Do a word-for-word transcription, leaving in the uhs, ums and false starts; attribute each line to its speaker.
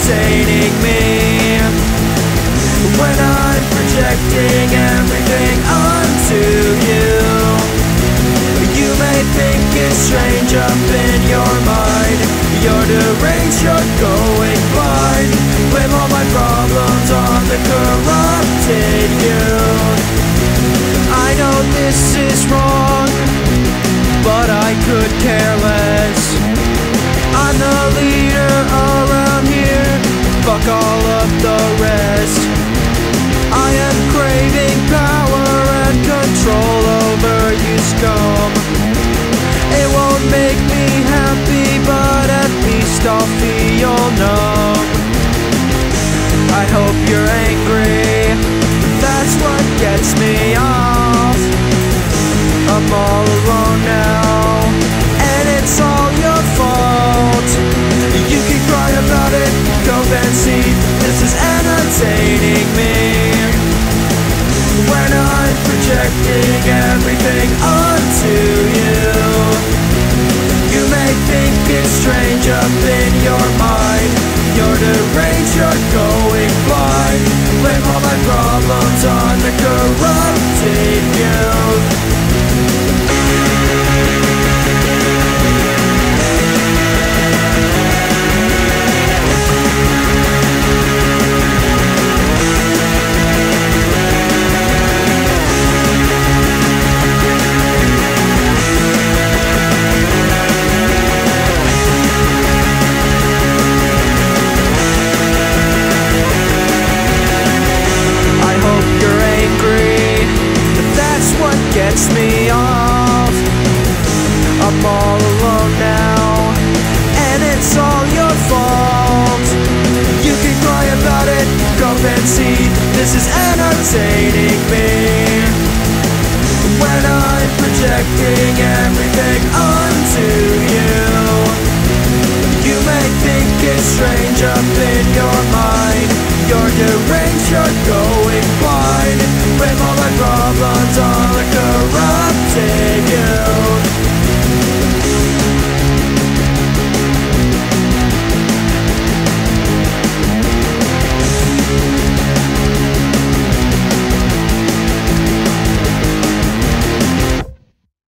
Speaker 1: entertaining me when I'm projecting everything onto you. You may think it's strange up in your mind. You're deranged, you're going blind. Blame all my problems on the corrupted youth. I know this is wrong, but I could care less. I'm the leader around here, fuck all of the rest. I am craving power and control over you, scum. It won't make me happy, but at least I'll feel numb. I hope you're angry, that's what gets me off. I'm all alone now, and it's all your fault. You can cry about it, go and see, this is entertaining me when I'm projecting everything onto you. You may think it's strange up in your mind. You're deranged, you're going blind. Blame all my problems on the corrupted youth. Gets me off. I'm all alone now, and it's all your fault. You can cry about it, go and see, this is entertaining me when I'm projecting everything onto you. You may think it's strange up in your mind. You're deranged, you're going